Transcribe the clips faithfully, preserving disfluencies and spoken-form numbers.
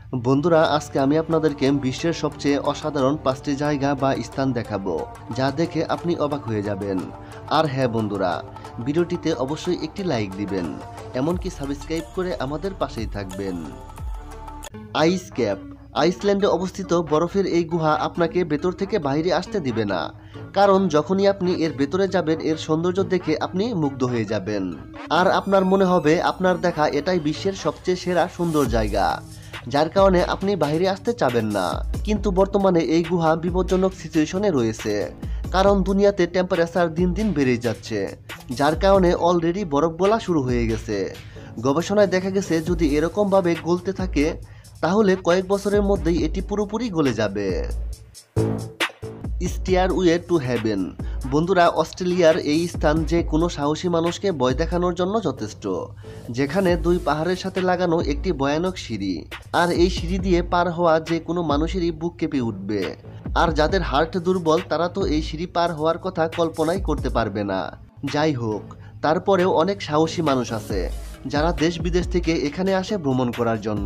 বন্ধুরা, আজকে আমি আপনাদেরকে বিশ্বের সবচেয়ে অসাধারণ পাঁচটি জায়গা বা স্থান দেখাবো, যা দেখে আপনি অবাক হয়ে যাবেন। আর হ্যাঁ বন্ধুরা, ভিডিওটিতে অবশ্যই একটি লাইক দিবেন, এমনকি সাবস্ক্রাইব করে আমাদের পাশেই থাকবেন। আইস ক্যাপ। আইসল্যান্ডে অবস্থিত বরফের এই গুহা আপনাকে ভেতর থেকে বাইরে আসতে দিবে না, কারণ যখনই আপনি এর ভেতরে যাবেন এর সৌন্দর্য দেখে আপনি মুগ্ধ হয়ে যাবেন। আর আপনার মনে হবে আপনার দেখা এটাই বিশ্বের সবচেয়ে সেরা সুন্দর জায়গা, যার কারণে আপনি বাইরে আসতে চাবেন না। কিন্তু বর্তমানে এই গুহা বিপজ্জনক সিচুয়েশনে রয়েছে, কারণ দুনিয়াতে টেম্পারেচার দিন দিন বেড়েই যাচ্ছে, যার কারণে অলরেডি বরফ গলা শুরু হয়ে গেছে। গবেষণায় দেখা গেছে যদি এরকমভাবে গলতে থাকে তাহলে কয়েক বছরের মধ্যেই এটি পুরোপুরি গলে যাবে। Stairway to heaven. বন্ধুরা, অস্ট্রেলিয়ার এই স্থান যে কোনো সাহসী মানুষকে ভয় দেখানোর জন্য যথেষ্ট, যেখানে দুই পাহাড়ের সাথে লাগানো একটি ভয়ানক সিঁড়ি, আর এই সিঁড়ি দিয়ে পার হওয়া যে কোনো মানুষেরই বুক কেঁপে উঠবে। আর যাদের হার্ট দুর্বল তারা তো এই সিঁড়ি পার হওয়ার কথা কল্পনাই করতে পারবে না। যাই হোক, তারপরেও অনেক সাহসী মানুষ আছে যারা দেশ বিদেশ থেকে এখানে আসে ভ্রমণ করার জন্য।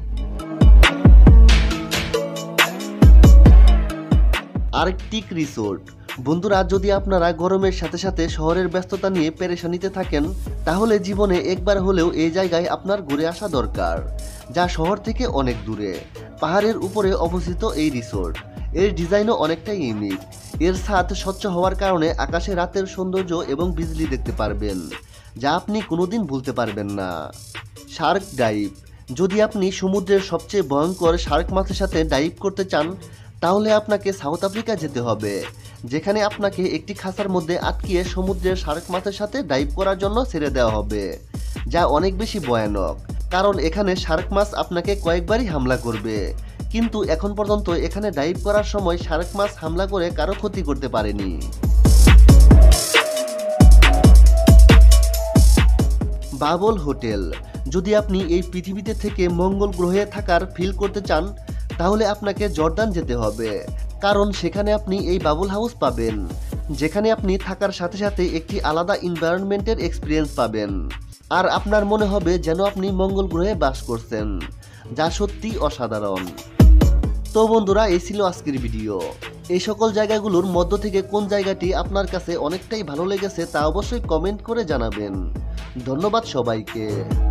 Arctic resort. বন্ধুরা, যদি আপনারা গরমের সাথে সাথে শহরের ব্যস্ততা নিয়ে পেরেশানিতে থাকেন, তাহলে জীবনে একবার হলেও এই জায়গায় আপনার ঘুরে আসা দরকার, যা শহর থেকে অনেক দূরে। পাহাড়ের উপরে অবস্থিত এই রিসোর্ট, এর ডিজাইনও অনেকটাই ইউনিক। এর ছাদ স্বচ্ছ হওয়ার কারণে আকাশে রাতের সৌন্দর্য এবং বিজলি দেখতে পারবেন, যা আপনি কোনোদিন ভুলতে পারবেন না। Shark dive. যদি আপনি সমুদ্রের সবচেয়ে ভয়ঙ্কর শার্ক মাছের সাথে ডাইভ করতে চান, তাহলে আপনাকে সাউথ আফ্রিকা যেতে হবে, যেখানে আপনাকে একটি খাঁচার মধ্যে আটকিয়ে সমুদ্রের শার্ক মাছের সাথে ডাইভ করার জন্য ছেড়ে দেওয়া হবে, যা অনেক বেশি ভয়ানক, কারণ এখানে শার্ক মাছ আপনাকে কয়েকবারই হামলা করবে। কিন্তু এখন পর্যন্ত এখানে ডাইভ করার সময় শার্ক মাছ হামলা করে কারো ক্ষতি করতে পারেনি। Bubble hotel. যদি আপনি এই পৃথিবীতে থেকে মঙ্গল গ্রহে থাকার ফিল করতে চান, তাহলে আপনাকে জর্দান যেতে হবে, কারণ সেখানে আপনি এই বাবল হাউস পাবেন, যেখানে আপনি থাকার সাথে সাথে একটি আলাদা এনভায়রনমেন্টের এক্সপিরিয়েন্স পাবেন, আর আপনার মনে হবে যেন আপনি মঙ্গল গ্রহে বাস করছেন, যা সত্যি অসাধারণ। তো বন্ধুরা, এই ছিল আজকের ভিডিও। এই সকল জায়গাগুলোর মধ্য থেকে কোন জায়গাটি আপনার কাছে অনেকটাই ভালো লেগেছে তা অবশ্যই কমেন্ট করে জানাবেন। ধন্যবাদ সবাইকে।